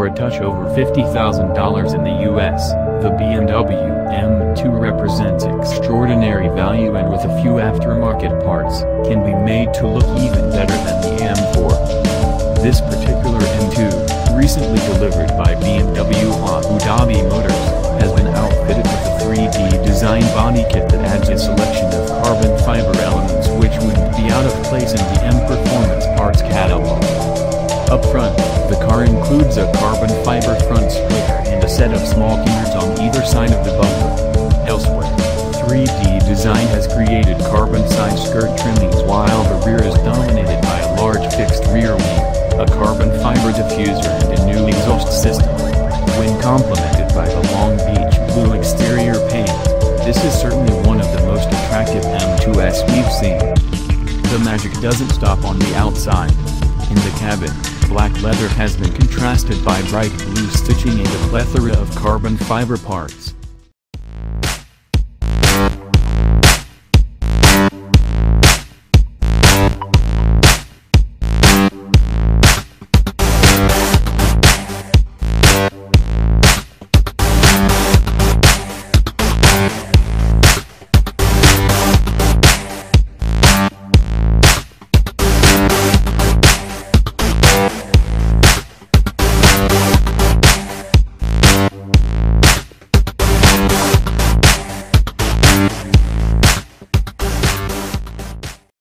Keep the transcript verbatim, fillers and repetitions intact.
for a touch over fifty thousand dollars in the U S, the B M W M two represents extraordinary value and with a few aftermarket parts, can be made to look even better than the M four. This particular M two, recently delivered by B M W Abu Dhabi Motors, has been outfitted with a three D design body kit that adds a selection of carbon fiber elements which wouldn't be out of place in the M Performance parts catalog. Up front, the car includes a carbon fiber front splitter and a set of small canards on either side of the bumper. Elsewhere, three D design has created carbon side skirt trimmings while the rear is dominated by a large fixed rear wing, a carbon fiber diffuser and a new exhaust system. When complemented by the long beach blue exterior paint, this is certainly one of the most attractive M twos we've seen. The magic doesn't stop on the outside. In the cabin, black leather has been contrasted by bright blue stitching and a plethora of carbon fiber parts.